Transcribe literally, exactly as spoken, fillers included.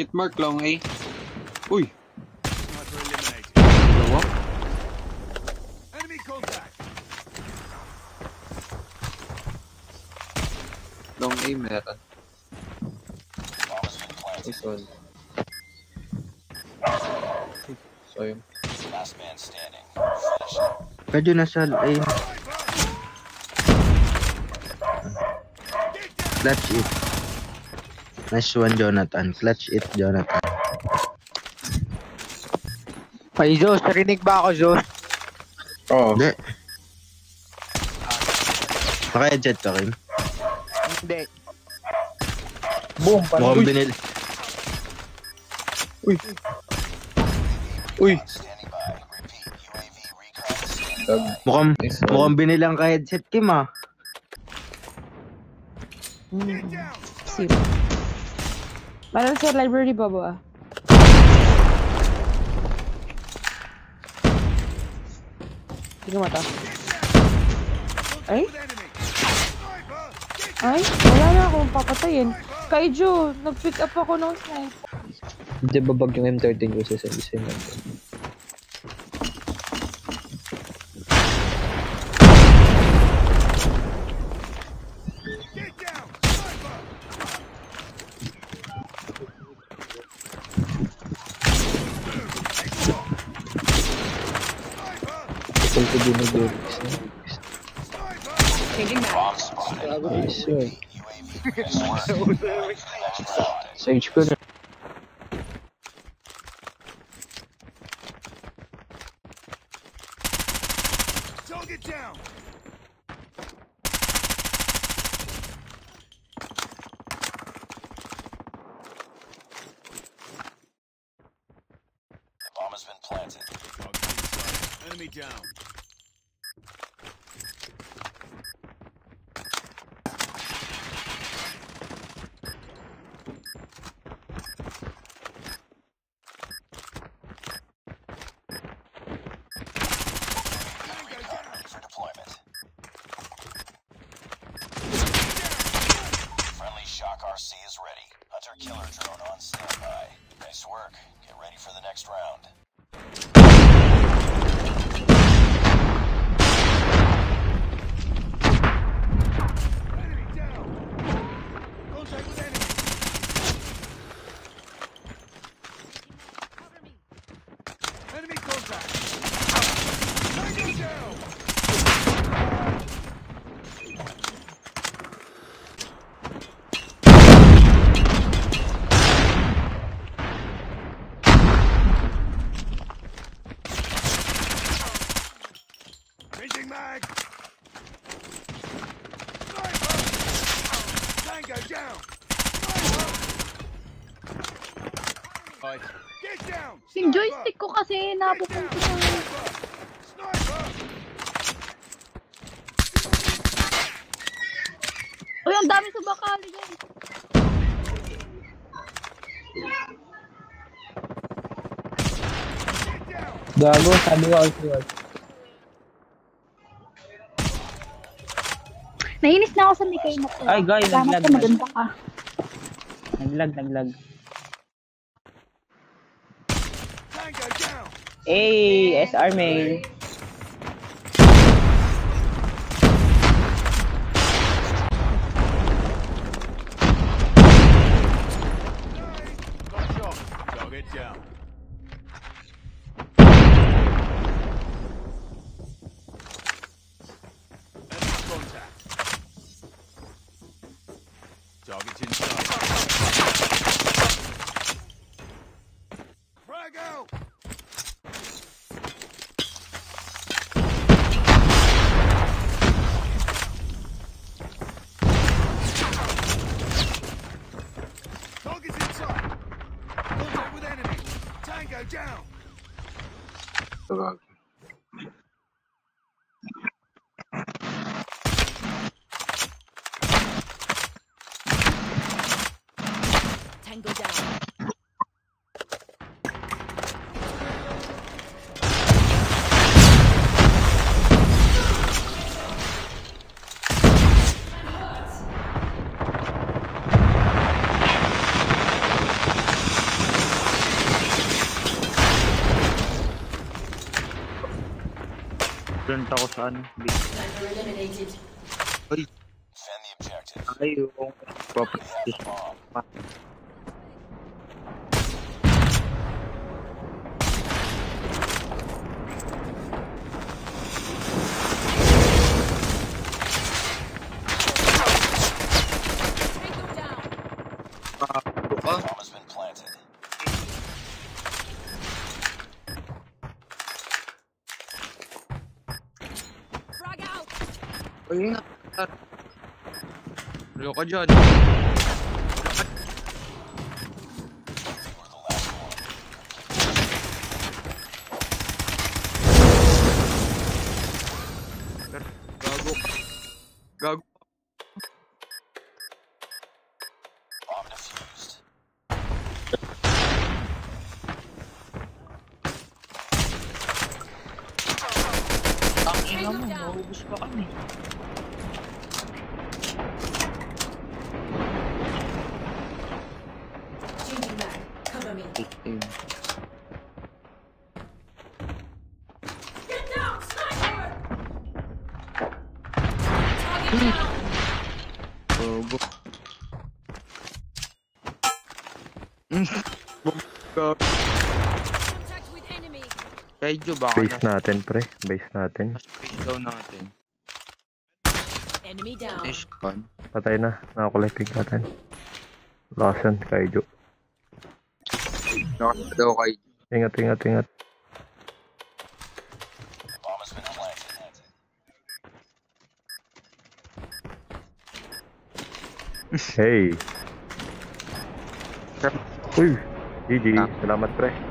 Hit mark long A. Uy! Dalawa? Enemy contact. Long A meron. This one. So yun. Last man standing. Finish. Medyo nasa ay. Clutch it. Nice one, Jonathan. Clutch it, Jonathan. Ay, Zos, narinig ba ako, Zos? Oo. Hindi. Naka-headset ka, Kim? Hindi. Boom, parang. Mukhang binil. Uy. Uy. Mukhang, mukhang binilang ka-headset, Kim, ah. Hmm. Sip. Meron sa library pa ba? Hindi ko mata. Ay? Ay? Wala na akong papatayin. Kaijo, nag-pick up ako ng snipe. Hindi ba bag yung M thirteen ko sa isang natin? Ito din nag-works na. Changing map. Nice yun. Sage ko na. Target down. Bomb has been planted. Enemy down. For deployment. Friendly Shock R C is ready. Hunter killer drone on standby. Nice work. Get ready for the next round. Enemy down. Contact with enemy. Enemy contact. Tango down. Changing mag. Sniper. Tango down. Sniper. Get down. Yung joystick ko kasi napupunta sa... Sniper. Uy, ang dami sa bakali yan. Get down. Gago, sabi ko also. Nainis na ako sa Mikay na to. Ay, guys, Salamat naglag. ka, maganda ka. Naglag, naglag. Tango down. Hey, S R main. Got shot. Target down. Enemy contact. Target inside. Frag out. Target's inside. Contact with enemy. Tango down. Tawag. Tango down. sa ano. base. Uy, Defend the objective. ay, yung We have papractice. the bomb. Papo ka. Bomb has been planted. Ayun nga. Ano ka dyan? You were the last one. Gago. Gago. Bomb defused. Tangina mo, maubos pa kami. eighteen. Bobo. Mm. Bobo. Kaijo baka Base na natin, pre. Base natin. space daw natin. Enemy down. Ish pan. Patay na. Nakakulay natin. Lawson, Kaijo. Nakakita daw kay Ingat, ingat, ingat. Bomb has been planted. Hey! Uy! G G. Salamat, pre.